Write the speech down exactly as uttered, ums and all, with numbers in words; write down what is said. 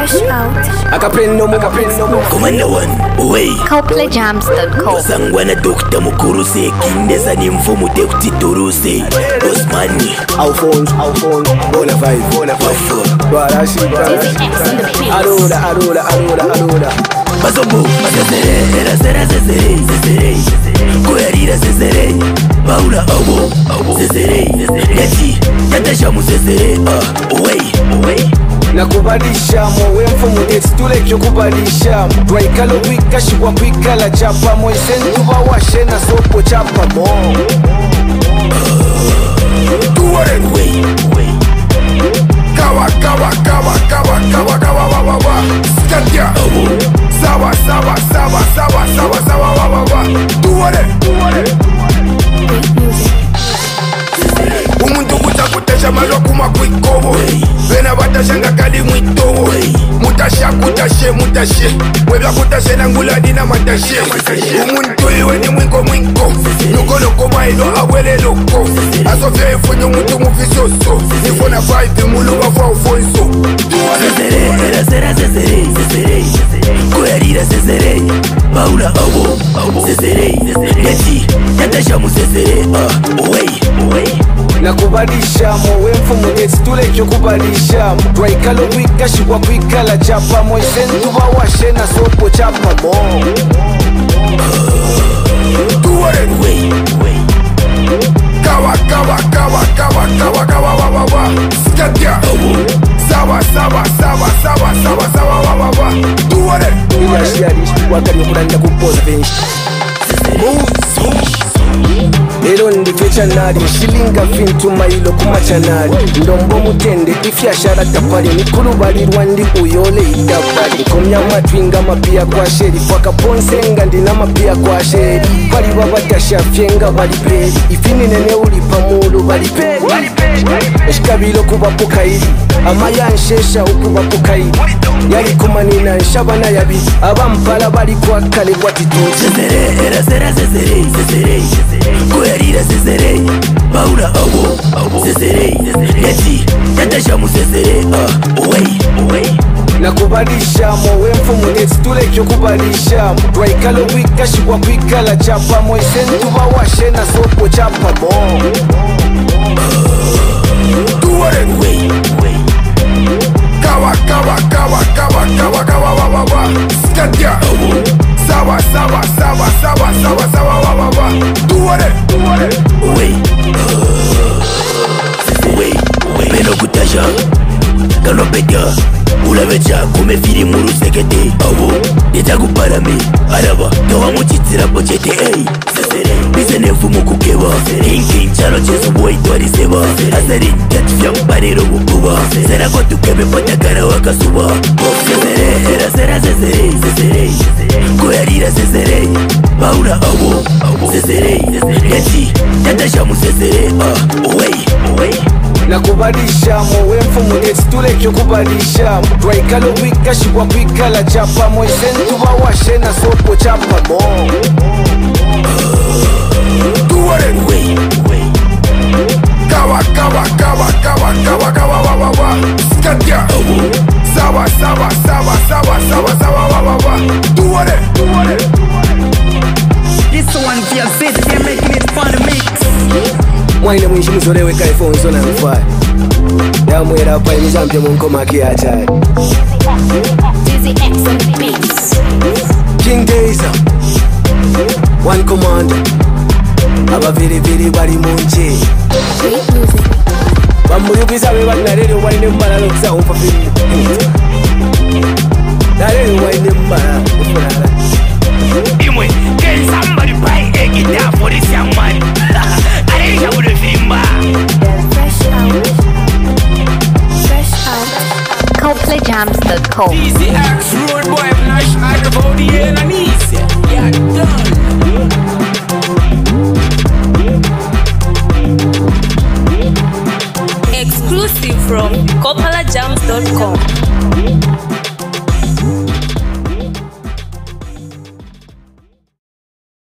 Fresh out. Akapendo mu akapendo mu Komanda one away Coldplay Jams dot com. Wasangwana Doctor Mukuruse Kindeza ni mfumu Deputy Turuse Osmani Alphonse Alphonse Bona five Bona five Barashi Barashi Arola Arola Arola Arola Bazobo Zezere Era Zera Zezere Zezere Kuyarira Zezere Paula Abo Zezere Yati Yatasha mu Zezere Away Away nakubalisha mwe mfumu etitulekyo kubalisha twaikalo kwikashibwa kwikala chapa moise ntuba washe na sopo chapa mo Tuware way way Kawa kawa kawa kawa kawa kawa wa wa wa Skatia Sawa sawa sawa sawa sawa sawa wa wa wa Tuware Tuware Umuntu kutakutesha maloku makwikobo Bena batashanga kali mwitobo Mutasha kutashe mutashe Webla kutashe na nguladi na matashe Umuntu iwe ni mwinko mwinko Nuko loko mailo awele loko Asofia ifunyo muntu mufisoso Nifona five muluwa fa ufonso Zezere, era zera zezere, zezere Kuyarira zezere, Paula Abo Zezere, Yati, Yatasha mu zezere Away, away nakubalisha mwe mfumu etitulekyo kubalisha twaikalo kwikashibwa kwikala chapa moise ntuba washe na sopo chapa mo Tuware Way, way Kawa kawa kawa kawa kawa kawa wa wa wa Skatia Sawa sawa sawa sawa sawa sawa wa wa wa Tuware Inashiyarishi wakali okulanda kumpoza benshi Lero ndike chanari Shilinga fintu mailo kuma chanari Ndombo mutende ifyashara tapari Nikulu balirwa ndi uyole idapari Komya matwinga mapia kwa sheri Faka ponsenga ndina mapia kwa sheri Pali babatasha fyenga bali peri Ifini nene ulipa mulu bali peri Eshikabilo kubapo kairi Amaya nshesha ukubapo kairi Yari kumanina nshabana yabi Abampala bali kwa kale kwa tituji Zezere, era zera zezere, zezere Kuyarira zezere, Paula Abo Zezere, Yati, Yatasha mu zezere Away, away nakubalisha mwe mfumu etitulekyo kubalisha twaikalo kwikashibwa kwikala chapa moise ntuba washe na sopo chapa mo Tuware Way, way Kawa kawa kawa kawa kawa kawa wa wa wa Skatia Sawa sawa sawa sawa sawa sawa wa wa wa Tuware Tuware Way Way, way Meno kutasha Kano peta Ulavecha kumefiri muru sekete Abo Yeta kuparame Araba Towa muchitira pochete Ey Zezere Bizene mfumu kukeba Inki nchalo chesu boy twari seba Azari Yatifya mparero bukuba Zera kwa tukebe patakara wakasuba Zezere Era zera zezere Zezere Kuyarira zezere Paula Abo Zezere Yati Yatasha mu zezere Away, away nakubalisha mwe mfumu etitulekyo kubalisha twaikalo kwikashibwa kwikala chapa moise ntuba washe na sopo chapa mo Tuware Way, way Kawa kawa kawa kawa kawa kawa wa wa wa Skatia Sawa sawa sawa sawa sawa sawa wa wa wa Tuware Tuware This one feels busy, they're making it fun to mix. mwaine mwishi muzolewe kaifonzo na mfaya yamwera pa imizampye munkoma kiachari Dizzy X on the beats. King Gazer One Commander abaviriviri bali munje Great music. bamuyugiza be banarere waine mmalalo kusawumpa firi narere waine mmala ufunala Imwe, can somebody buy a guitar for this young man? I didn't have the fimba. Fresh out. Fresh out. Coldplay Jams dot com. Easy X, road boy, flash, I the body, and I need